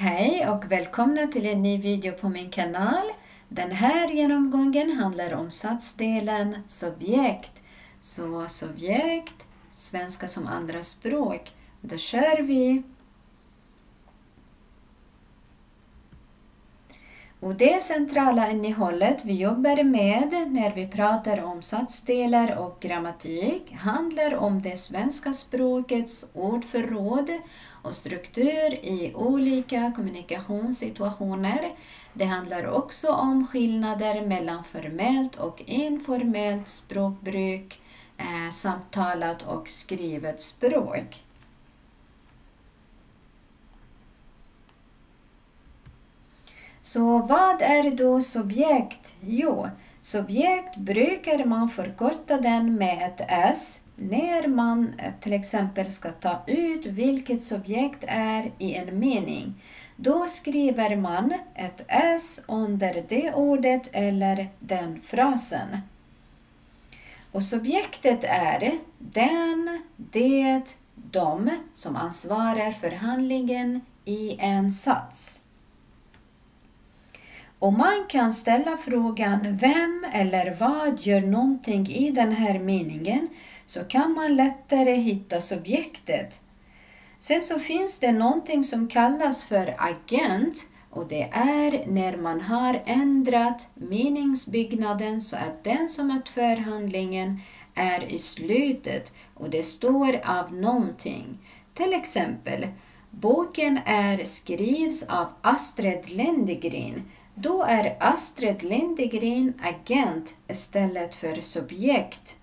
Hej och välkomna till en ny video på min kanal. Den här genomgången handlar om satsdelen subjekt. Så subjekt, svenska som andra språk. Då kör vi! Och det centrala innehållet vi jobbar med när vi pratar om satsdelar och grammatik handlar om det svenska språkets ordförråd och struktur i olika kommunikationssituationer. Det handlar också om skillnader mellan formellt och informellt språkbruk, samtalat och skrivet språk. Så vad är då subjekt? Jo, subjekt brukar man förkorta den med ett S när man till exempel ska ta ut vilket subjekt är i en mening. Då skriver man ett S under det ordet eller den frasen. Och subjektet är den, det, de som ansvarar för handlingen i en sats. Och man kan ställa frågan vem eller vad gör någonting i den här meningen, så kan man lättare hitta subjektet. Sen så finns det någonting som kallas för agent, och det är när man har ändrat meningsbyggnaden så att den som utför handlingen är i slutet och det står av någonting. Till exempel, boken skrivs av Astrid Lindgren. Då är Astrid Lindgren agent istället för subjekt.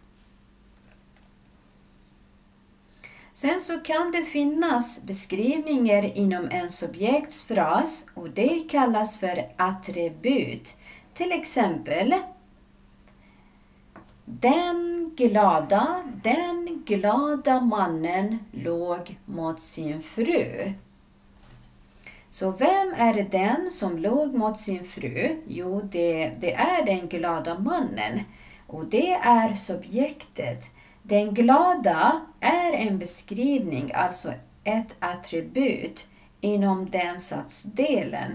Sen så kan det finnas beskrivningar inom en subjektsfras och det kallas för attribut. Till exempel, den glada mannen låg mot sin fru. Så vem är den som låg mot sin fru? Jo, det är den glada mannen. Och det är subjektet. Den glada är en beskrivning, alltså ett attribut inom den satsdelen.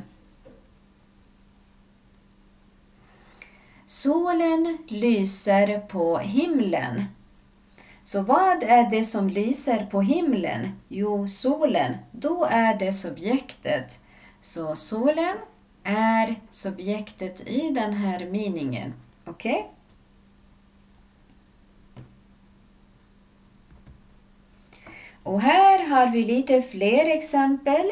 Solen lyser på himlen. Så vad är det som lyser på himlen? Jo, solen. Då är det subjektet. Så solen är subjektet i den här meningen. Okej? Och här har vi lite fler exempel.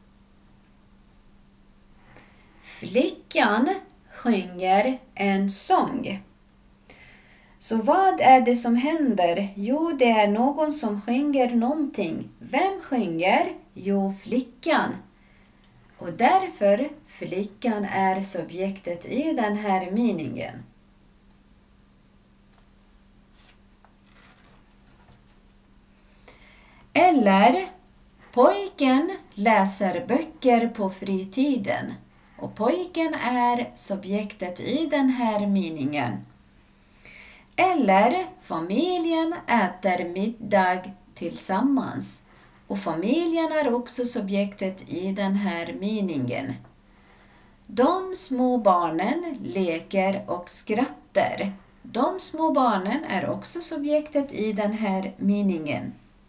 Flickan sjunger en sång. Så vad är det som händer? Jo, det är någon som sjunger någonting. Vem sjunger? Jo, flickan. Och därför flickan är subjektet i den här meningen. Eller pojken läser böcker på fritiden. Och pojken är subjektet i den här meningen. Eller familjen äter middag tillsammans. Och familjen är också subjektet i den här meningen. De små barnen leker och skrattar. De små barnen är också subjektet i den här meningen.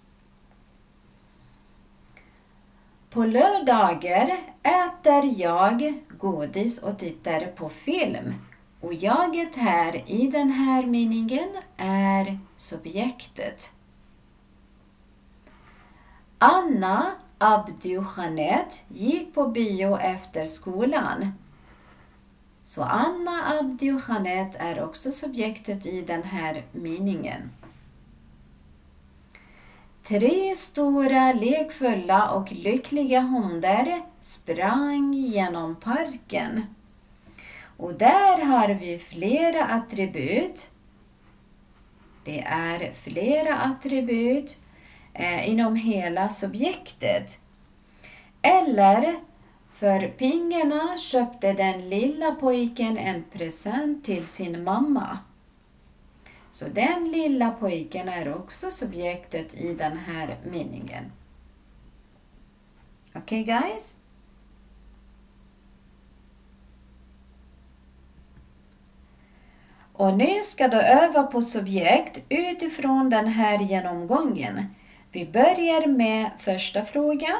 På lördagar äter jag godis och tittar på film. Och jaget här i den här meningen är subjektet. Anna, Abdi och Jeanette gick på bio efter skolan. Så Anna, Abdi och Jeanette är också subjektet i den här meningen. 3 stora, lekfulla och lyckliga hundar sprang genom parken. Och där har vi flera attribut. Det är flera attribut inom hela subjektet. Eller, för pengarna köpte den lilla pojken en present till sin mamma. Så den lilla pojken är också subjektet i den här meningen. Okej, guys? Och nu ska du öva på subjekt utifrån den här genomgången. Vi börjar med första frågan.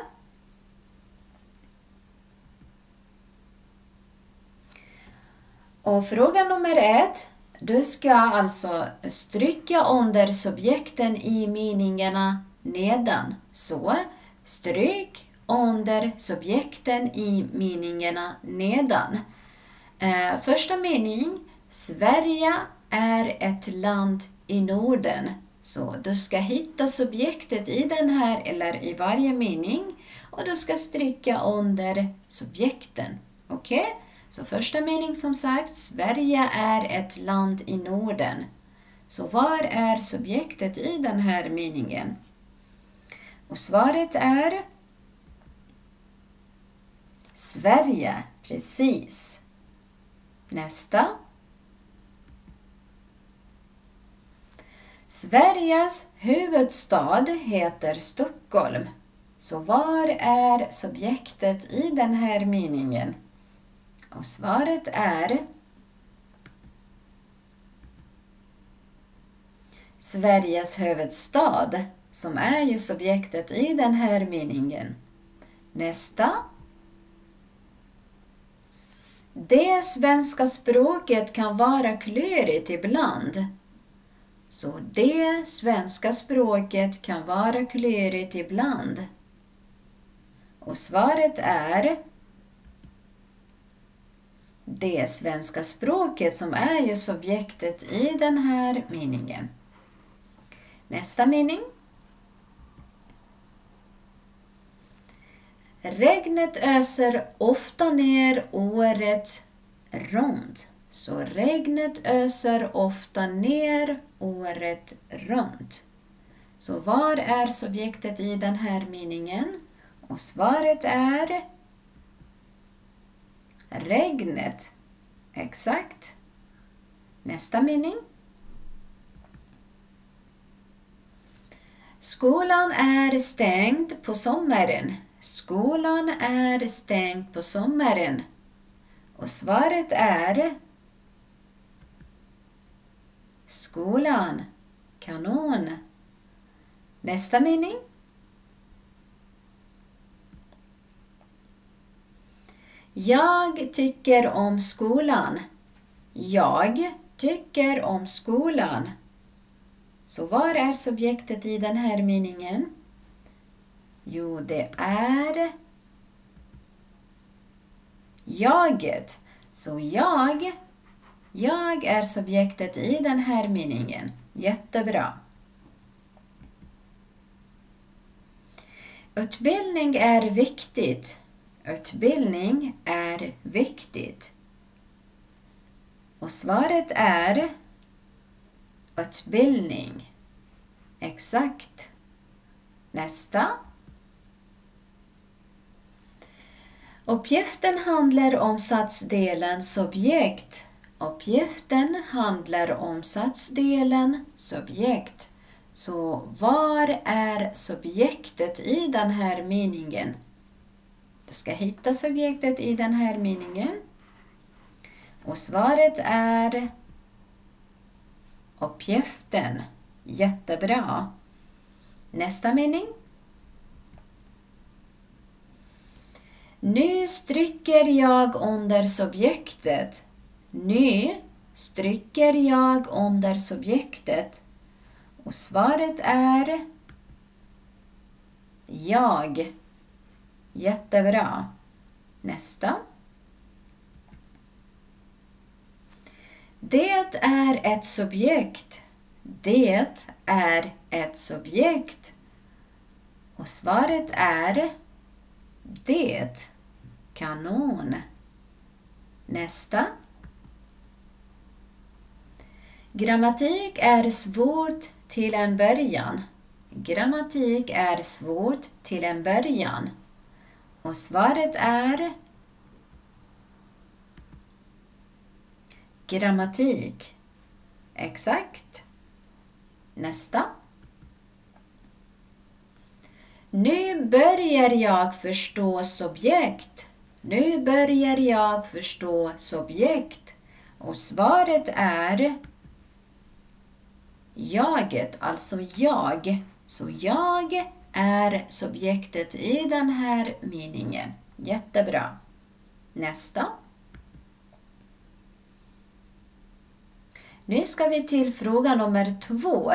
Och fråga nummer 1. Du ska alltså stryka under subjekten i meningarna nedan. Så, stryk under subjekten i meningarna nedan. Första mening. Sverige är ett land i Norden. Så du ska hitta subjektet i den här eller i varje mening. Och du ska stryka under subjekten. Okej? Så första mening som sagt, Sverige är ett land i Norden. Så var är subjektet i den här meningen? Och svaret är Sverige, precis. Nästa. Sveriges huvudstad heter Stockholm. Så var är subjektet i den här meningen? Och svaret är Sveriges huvudstad, som är ju subjektet i den här meningen. Nästa. Det svenska språket kan vara klurigt ibland. Så det svenska språket kan vara klurigt ibland. Och svaret är det svenska språket, som är ju subjektet i den här meningen. Nästa mening. Regnet öser ofta ner året runt. Så regnet öser ofta ner året runt. Så var är subjektet i den här meningen? Och svaret är regnet. Exakt. Nästa mening. Skolan är stängd på sommaren. Skolan är stängd på sommaren. Och svaret är skolan. Kanon. Nästa mening. Jag tycker om skolan. Jag tycker om skolan. Så var är subjektet i den här meningen? Jo, det är jaget. Så jag är subjektet i den här meningen. Jättebra. Utbildning är viktigt. Utbildning är viktigt. Och svaret är utbildning. Exakt. Nästa. Uppgiften handlar om satsdelen subjekt. Uppgiften handlar om satsdelen subjekt. Så var är subjektet i den här meningen? Du ska hitta subjektet i den här meningen. Och svaret är uppgiften. Jättebra. Nästa mening. Nu stryker jag under subjektet. Nu stryker jag under subjektet. Och svaret är jag. Jättebra. Nästa. Det är ett subjekt. Det är ett subjekt. Och svaret är det. Kanon. Nästa. Grammatik är svårt till en början. Grammatik är svårt till en början. Och svaret är grammatik. Exakt. Nästa. Nu börjar jag förstå subjekt. Nu börjar jag förstå subjekt. Och svaret är jaget, alltså jag. Så jag är subjektet i den här meningen. Jättebra. Nästa. Nu ska vi till fråga nummer 2.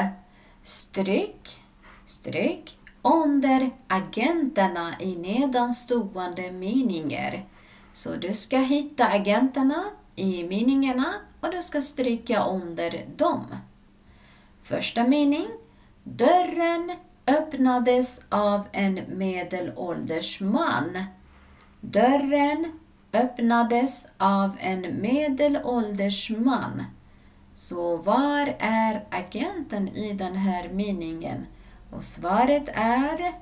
Stryk under agenterna i nedanstående meningar. Så du ska hitta agenterna i meningarna och du ska stryka under dem. Första mening. Dörren öppnades av en medelålders man. Dörren öppnades av en medelålders man. Så var är agenten i den här meningen? Och svaret är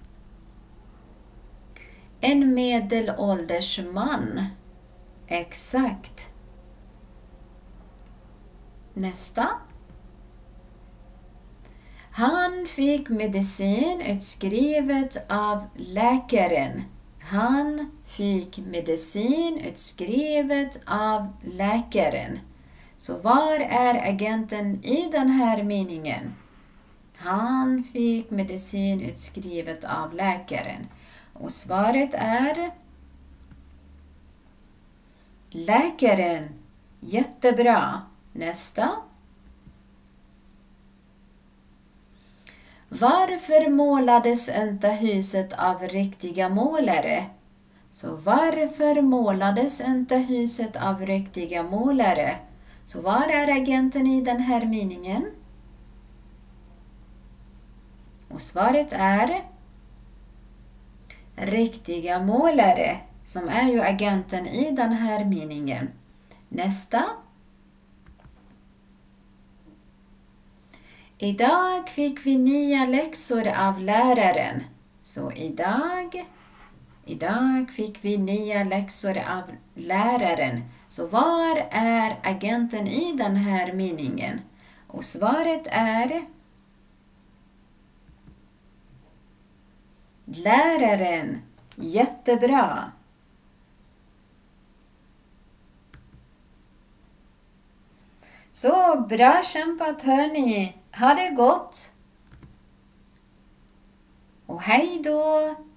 en medelålders man. Exakt. Nästa. Han fick medicin utskrivet av läkaren. Han fick medicin utskrivet av läkaren. Så var är agenten i den här meningen? Han fick medicin utskrivet av läkaren. Och svaret är läkaren. Jättebra. Nästa. Varför målades inte huset av riktiga målare? Så varför målades inte huset av riktiga målare? Så var är agenten i den här meningen? Och svaret är riktiga målare, som är ju agenten i den här meningen. Nästa. Idag fick vi nya läxor av läraren. Så idag fick vi nya läxor av läraren. Så var är agenten i den här meningen? Och svaret är läraren. Jättebra. Så bra kämpat hörni. Ha det gott. Och hej då.